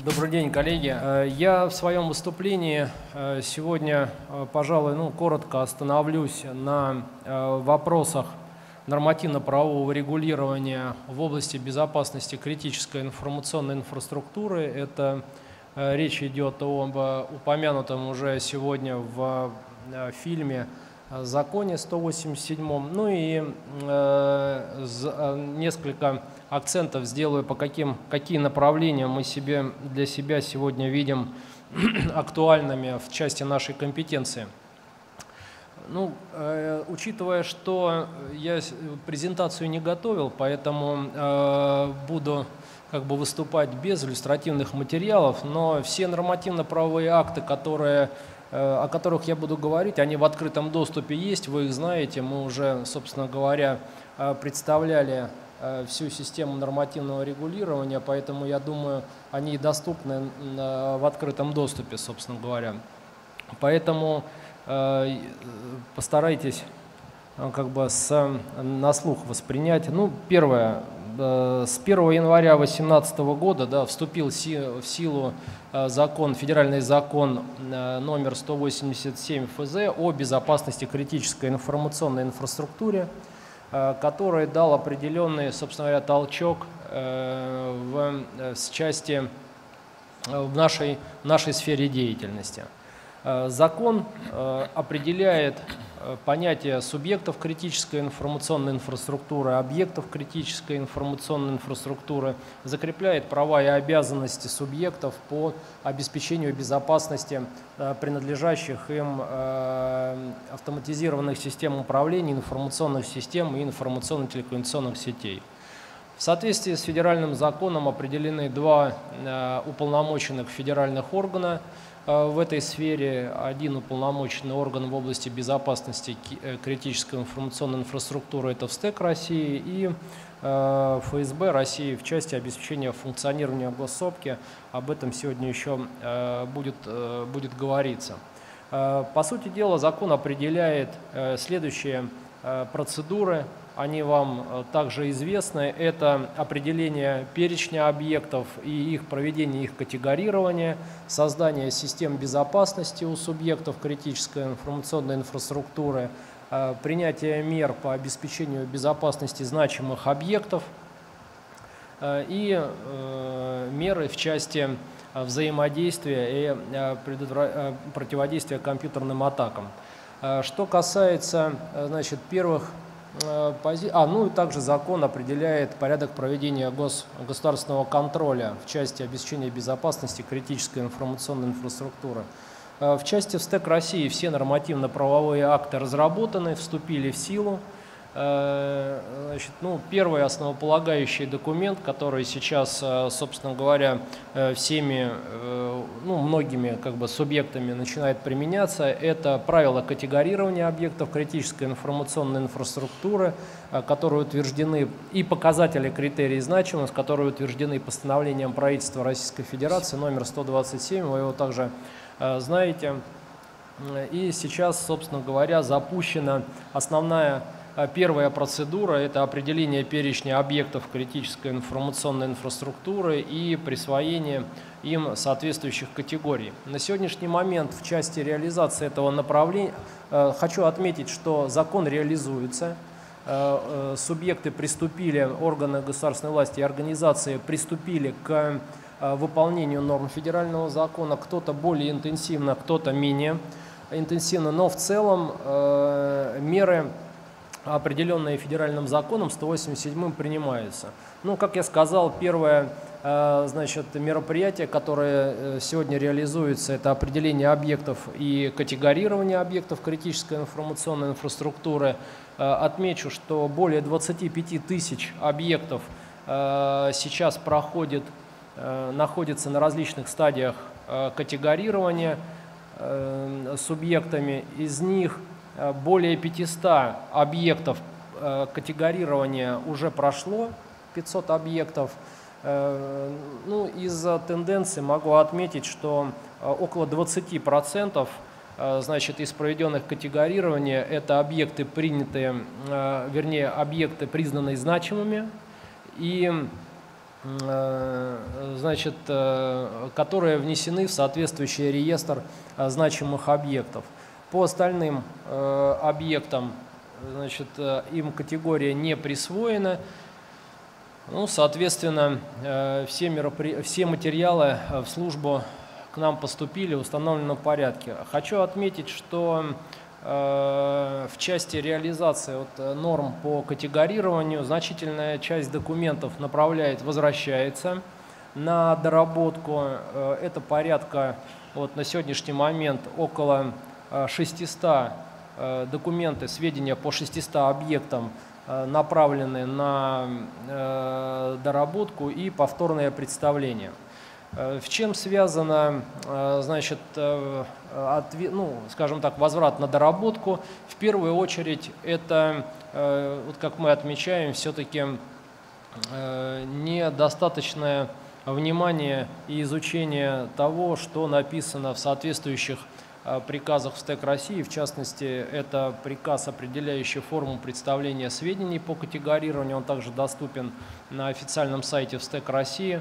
Добрый день, коллеги. Я в своем выступлении сегодня, пожалуй, коротко остановлюсь на вопросах нормативно-правового регулирования в области безопасности критической информационной инфраструктуры. Это речь идет об упомянутом уже сегодня в фильме законе 187, ну и несколько акцентов сделаю, какие направления мы для себя сегодня видим актуальными в части нашей компетенции. Учитывая, что я презентацию не готовил, поэтому буду выступать без иллюстративных материалов, но все нормативно-правовые акты, о которых я буду говорить, они в открытом доступе есть, вы их знаете, мы уже, собственно говоря, представляли всю систему нормативного регулирования, поэтому, я думаю, они доступны в открытом доступе, собственно говоря. Поэтому постарайтесь на слух воспринять. Первое. С 1 января 2018 года вступил в силу федеральный закон номер 187 ФЗ о безопасности критической информационной инфраструктуре, который дал определенный, собственно говоря, толчок в нашей сфере деятельности. Закон определяет понятие субъектов критической информационной инфраструктуры, объектов критической информационной инфраструктуры, закрепляет права и обязанности субъектов по обеспечению безопасности принадлежащих им автоматизированных систем управления, информационных систем и информационно-телекоммуникационных сетей. В соответствии с федеральным законом определены два уполномоченных федеральных органа в этой сфере. Один уполномоченный орган в области безопасности критической информационной инфраструктуры – это ВСТЭК России, и ФСБ России в части обеспечения функционирования госсопки. Об этом сегодня еще будет говориться. По сути дела, закон определяет следующие процедуры. Они вам также известны. Это определение перечня объектов и их проведение, их категорирование, создание систем безопасности у субъектов критической информационной инфраструктуры, принятие мер по обеспечению безопасности значимых объектов и меры в части взаимодействия и противодействия компьютерным атакам. Что касается, первых и также закон определяет порядок проведения государственного контроля в части обеспечения безопасности критической информационной инфраструктуры. В части ВСТЭК России все нормативно-правовые акты разработаны, вступили в силу. Первый основополагающий документ, который сейчас, собственно говоря, многими субъектами начинает применяться, это правила категорирования объектов критической информационной инфраструктуры, которые утверждены, и показатели критерий значимости, которые утверждены постановлением правительства Российской Федерации номер 127, вы его также знаете. И сейчас, собственно говоря, запущена первая процедура – это определение перечня объектов критической информационной инфраструктуры и присвоение им соответствующих категорий. На сегодняшний момент в части реализации этого направления хочу отметить, что закон реализуется. Субъекты приступили, органы государственной власти и организации приступили к выполнению норм федерального закона, кто-то более интенсивно, кто-то менее интенсивно, но в целом меры, определенные федеральным законом 187 принимаются. Как я сказал, первое мероприятие, которое сегодня реализуется, это определение объектов и категорирование объектов критической информационной инфраструктуры. Отмечу, что более 25 тысяч объектов сейчас находятся на различных стадиях категорирования субъектами. Из них более 500 объектов категорирования уже прошло, 500 объектов. Из тенденции могу отметить, что около 20% из проведенных категорирования это объекты объекты, признанные значимыми, и значит, которые внесены в соответствующий реестр значимых объектов. По остальным объектам, значит, им категория не присвоена. Ну, соответственно, все материалы в службу к нам поступили в установленном порядке. Хочу отметить, что в части реализации норм по категорированию значительная часть документов возвращается на доработку. Это порядка, на сегодняшний момент, около 600 документов, сведения по 600 объектам направлены на доработку и повторное представление. В чем связано, значит, скажем так, возврат на доработку? В первую очередь это, как мы отмечаем, все-таки недостаточное внимание и изучение того, что написано в соответствующих приказах в СТЭК России. В частности, это приказ, определяющий форму представления сведений по категорированию. Он также доступен на официальном сайте в СТЭК России.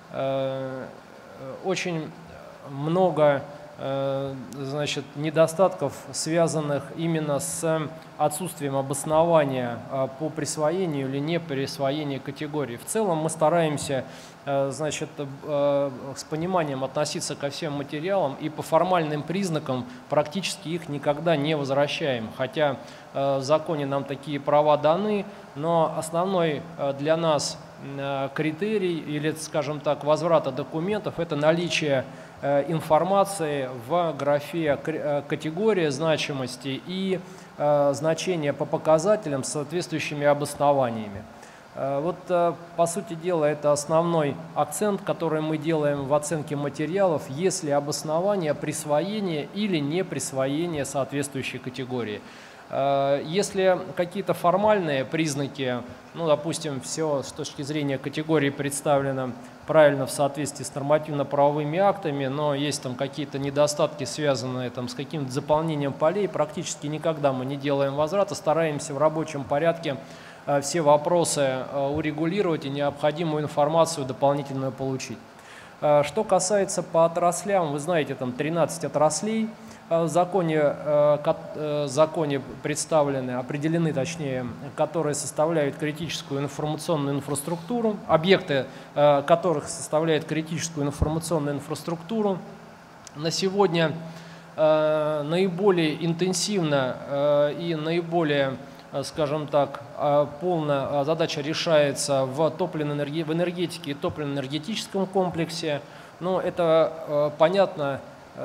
Очень много, значит, недостатков, связанных именно с отсутствием обоснования по присвоению или не присвоению категории. В целом мы стараемся, значит, с пониманием относиться ко всем материалам и по формальным признакам практически их никогда не возвращаем. Хотя в законе нам такие права даны, но основной для нас критерий или, скажем так, возврата документов – это наличие информации в графе категория значимости и значения по показателям с соответствующими обоснованиями. По сути дела, это основной акцент, который мы делаем в оценке материалов, если обоснование присвоения или не присвоения соответствующей категории. Если какие-то формальные признаки, допустим, все с точки зрения категории представлено правильно в соответствии с нормативно-правовыми актами, но есть там какие-то недостатки, связанные с каким-то заполнением полей, практически никогда мы не делаем возврата, стараемся в рабочем порядке все вопросы урегулировать и необходимую информацию дополнительную получить. Что касается по отраслям, вы знаете, там 13 отраслей в законе представлены, определены, точнее, которые составляют критическую информационную инфраструктуру, объекты которых составляют критическую информационную инфраструктуру. На сегодня наиболее интенсивно и наиболее, скажем так, полная задача решается в энергетике и топливно-энергетическом комплексе. Но это понятно.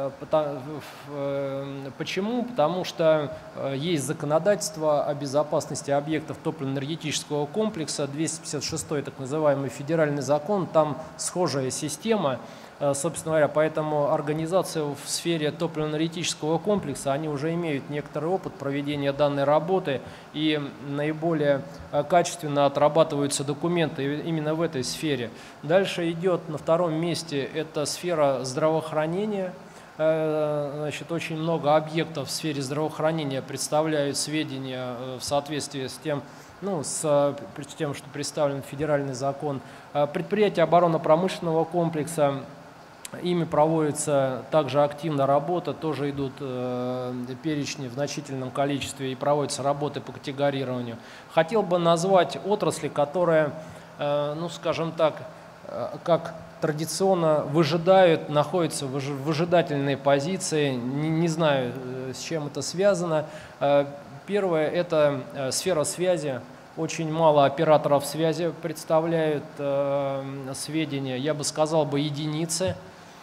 Почему? Потому что есть законодательство о безопасности объектов топливно-энергетического комплекса, 256-й так называемый федеральный закон, там схожая система, собственно говоря, поэтому организации в сфере топливно-энергетического комплекса, они уже имеют некоторый опыт проведения данной работы и наиболее качественно отрабатываются документы именно в этой сфере. Дальше идет на втором месте, это сфера здравоохранения. Значит, очень много объектов в сфере здравоохранения представляют сведения в соответствии с тем, с тем, что представлен федеральный закон. Предприятия оборонно-промышленного комплекса, ими проводится также активная работа, тоже идут перечни в значительном количестве и проводятся работы по категорированию. Хотел бы назвать отрасли, которые, скажем так, как традиционно выжидают, находятся в выжидательной позиции, не знаю, с чем это связано. Первое – это сфера связи. Очень мало операторов связи представляют сведения, я бы сказал, единицы.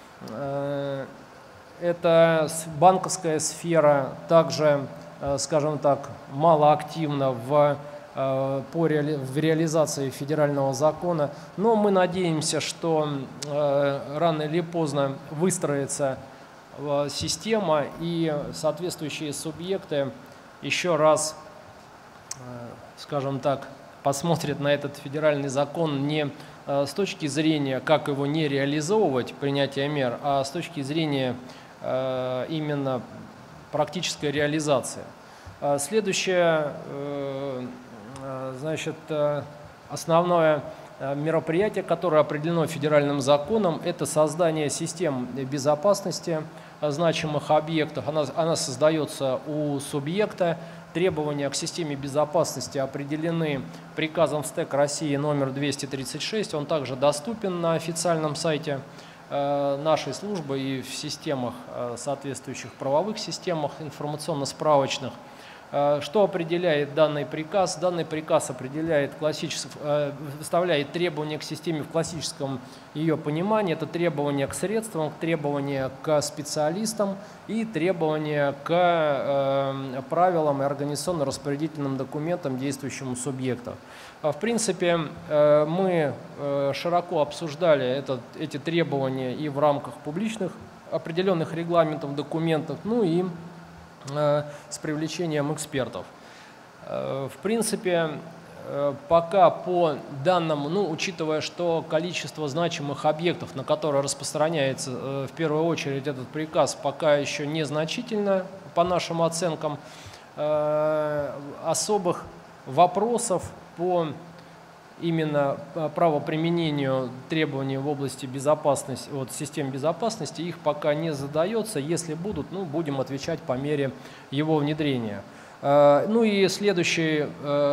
Это банковская сфера, также, скажем так, малоактивна в реализации федерального закона, но мы надеемся, что рано или поздно выстроится система и соответствующие субъекты еще раз, скажем так, посмотрят на этот федеральный закон не с точки зрения, как его не реализовывать, принятие мер, а с точки зрения именно практической реализации. Следующее, значит, основное мероприятие, которое определено федеральным законом, это создание систем безопасности значимых объектов. Она создается у субъекта. Требования к системе безопасности определены приказом СТЭК России номер 236. Он также доступен на официальном сайте нашей службы и в системах, соответствующих правовых системах информационно-справочных. Что определяет данный приказ? Данный приказ определяет выставляет требования к системе в классическом ее понимании. Это требования к средствам, требования к специалистам и требования к правилам и организационно-распорядительным документам действующему субъекту. В принципе, мы широко обсуждали эти требования и в рамках публичных определенных регламентов, документов, ну и с привлечением экспертов. В принципе, пока по данным, учитывая, что количество значимых объектов, на которые распространяется в первую очередь этот приказ, пока еще незначительно, по нашим оценкам, особых вопросов по именно правоприменению требований в области безопасности, систем безопасности, их пока не задается. Если будут, будем отвечать по мере его внедрения. Ну и следующая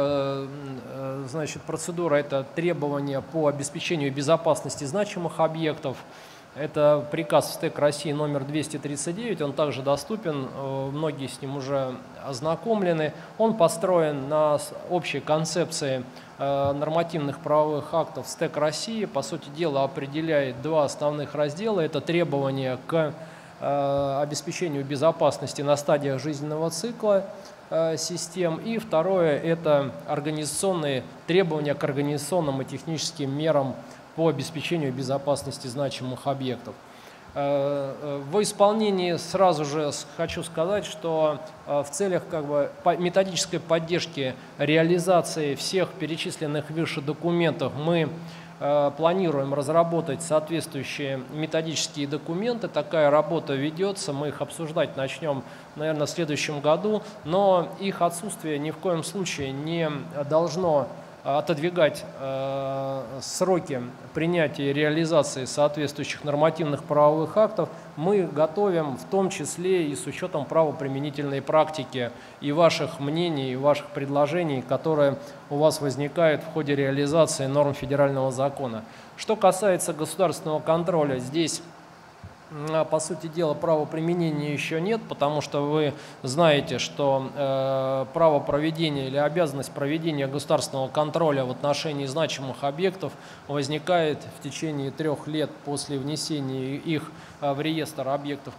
процедура – это требования по обеспечению безопасности значимых объектов. Это приказ СТЭК России номер 239, он также доступен, многие с ним уже ознакомлены. Он построен на общей концепции нормативных правовых актов СТЭК России. По сути дела, определяет два основных раздела. Это требования к обеспечению безопасности на стадиях жизненного цикла систем. И второе – это организационные требования к организационным и техническим мерам по обеспечению безопасности значимых объектов. В исполнении сразу же хочу сказать, что в целях методической поддержки реализации всех перечисленных выше документов мы планируем разработать соответствующие методические документы. Такая работа ведется, мы их обсуждать начнем, наверное, в следующем году, но их отсутствие ни в коем случае не должно отодвигать сроки принятия и реализации соответствующих нормативных правовых актов. Мы готовим в том числе и с учетом правоприменительной практики и ваших мнений, и ваших предложений, которые у вас возникают в ходе реализации норм федерального закона. Что касается государственного контроля, здесь, по сути дела, правоприменения еще нет, потому что вы знаете, что право проведения или обязанность проведения государственного контроля в отношении значимых объектов возникает в течение 3 лет после внесения их в реестр объектов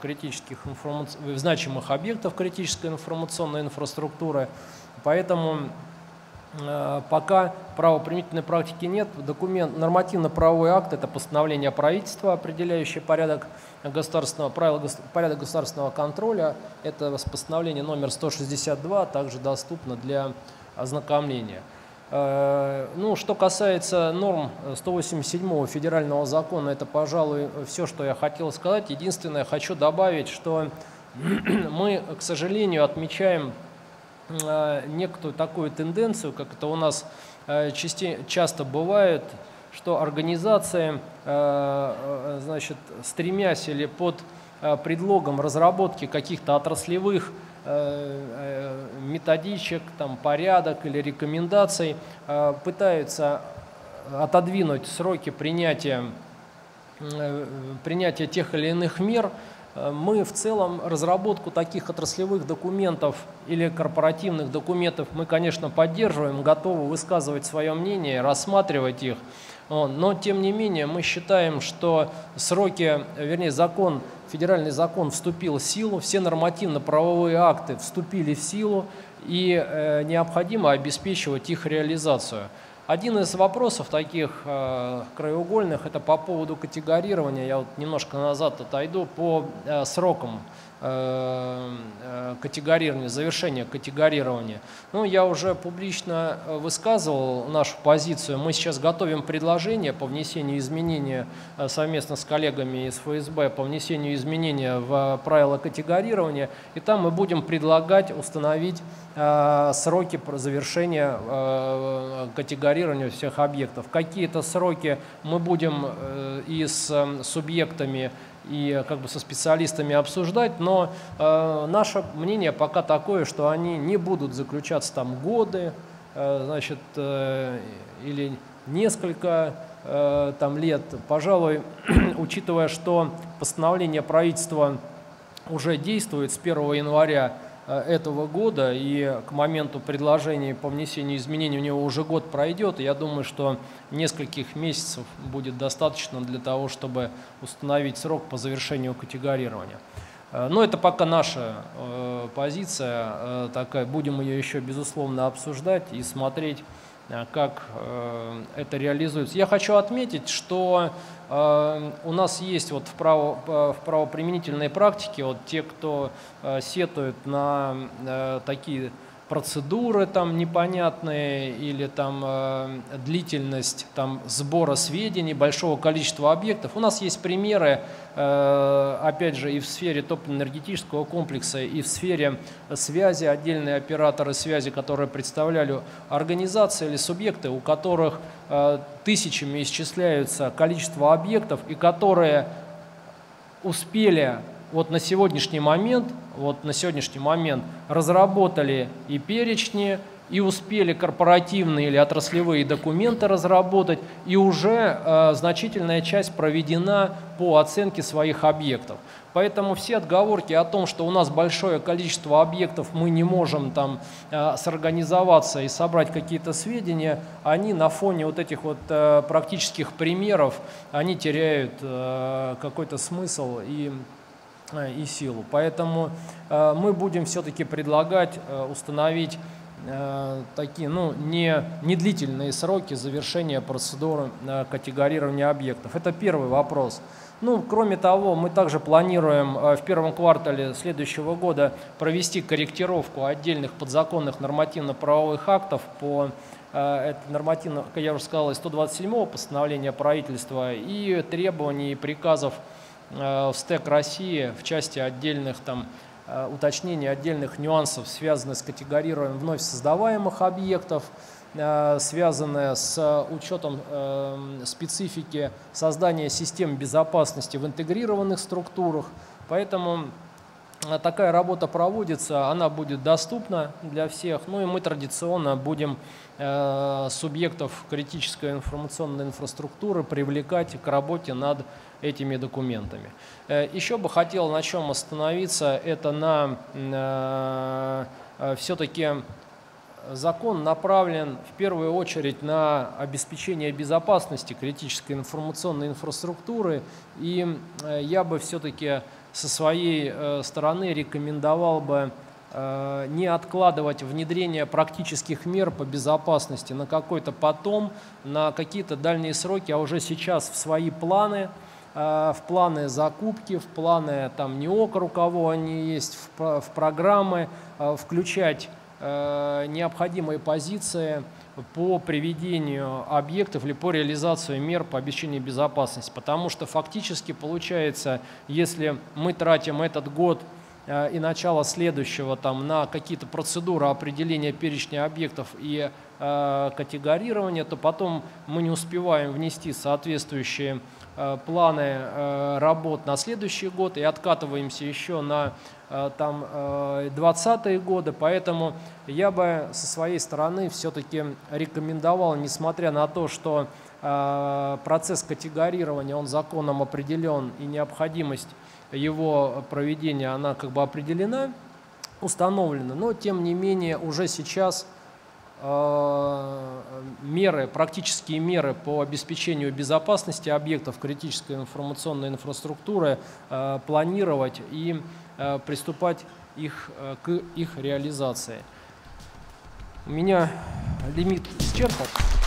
значимых объектов критической информационной инфраструктуры. Поэтому пока правоприменительной практики нет. Нормативно-правовой акт – это постановление правительства, определяющее порядок государственного контроля. Это постановление номер 162, также доступно для ознакомления. Что касается норм 187 федерального закона, это, пожалуй, все, что я хотел сказать. Единственное, хочу добавить, что мы, к сожалению, отмечаем некую такую тенденцию, как это у нас часто бывает, что организации, стремясь или под предлогом разработки каких-то отраслевых методичек, порядок или рекомендаций, пытаются отодвинуть сроки принятия тех или иных мер. Мы в целом разработку таких отраслевых документов или корпоративных документов мы, конечно, поддерживаем, готовы высказывать свое мнение, рассматривать их. Но, тем не менее, мы считаем, что федеральный закон вступил в силу, все нормативно-правовые акты вступили в силу, и необходимо обеспечивать их реализацию. Один из вопросов таких краеугольных – это по поводу категорирования. Я немножко назад отойду по срокам категорирования, завершения категорирования. Я уже публично высказывал нашу позицию. Мы сейчас готовим предложение по внесению изменения совместно с коллегами из ФСБ по внесению изменения в правила категорирования. И там мы будем предлагать установить сроки завершения категорирования категорирования всех объектов. Какие-то сроки мы будем и с субъектами, и как бы со специалистами обсуждать, но наше мнение пока такое, что они не будут заключаться там годы, значит, или несколько там лет. Пожалуй, учитывая, что постановление правительства уже действует с 1 января этого года, и к моменту предложения по внесению изменений у него уже год пройдет, я думаю, что нескольких месяцев будет достаточно для того, чтобы установить срок по завершению категорирования. Но это пока наша позиция такая, будем ее еще безусловно обсуждать и смотреть, как это реализуется. Я хочу отметить, что у нас есть вот в правоприменительной практике вот те, кто сетует на такие процедуры там непонятные или там длительность там сбора сведений, большого количества объектов. У нас есть примеры, опять же, и в сфере топливно-энергетического комплекса, и в сфере связи, отдельные операторы связи, которые представляли организации или субъекты, у которых тысячами исчисляются количество объектов, и которые успели вот на сегодняшний момент разработали и перечни, и успели корпоративные или отраслевые документы разработать, и уже значительная часть проведена по оценке своих объектов. Поэтому все отговорки о том, что у нас большое количество объектов, мы не можем там сорганизоваться и собрать какие-то сведения, они на фоне вот этих вот практических примеров, они теряют какой-то смысл и силу. Поэтому мы будем все-таки предлагать установить такие, не длительные сроки завершения процедуры категорирования объектов. Это первый вопрос. Кроме того, мы также планируем в первом квартале следующего года провести корректировку отдельных подзаконных нормативно-правовых актов по нормативно, как я уже сказал, 127-го постановления правительства и требований и приказов в СТЭК России в части отдельных уточнения отдельных нюансов, связанных с категорированием вновь создаваемых объектов, связанные с учетом специфики создания систем безопасности в интегрированных структурах. Поэтому такая работа проводится, она будет доступна для всех. И мы традиционно будем субъектов критической информационной инфраструктуры привлекать к работе над этими документами. Еще бы хотел на чем остановиться, это все-таки закон направлен в первую очередь на обеспечение безопасности критической информационной инфраструктуры, и я бы все-таки со своей стороны рекомендовал бы не откладывать внедрение практических мер по безопасности на какой-то потом, на какие-то дальние сроки, а уже сейчас в свои планы, в планы закупки, в планы НИОК, у кого они есть, в программы, включать необходимые позиции по приведению объектов или по реализации мер по обеспечению безопасности. Потому что фактически получается, если мы тратим этот год и начало следующего на какие-то процедуры определения перечня объектов и категорирования, то потом мы не успеваем внести соответствующие планы работ на следующий год и откатываемся еще на 2020-е годы. Поэтому я бы со своей стороны все-таки рекомендовал, несмотря на то, что процесс категорирования, он законом определен и необходимость его проведения, она определена, установлена, но тем не менее уже сейчас практические меры по обеспечению безопасности объектов критической информационной инфраструктуры планировать и приступать к их реализации. У меня лимит исчерпан.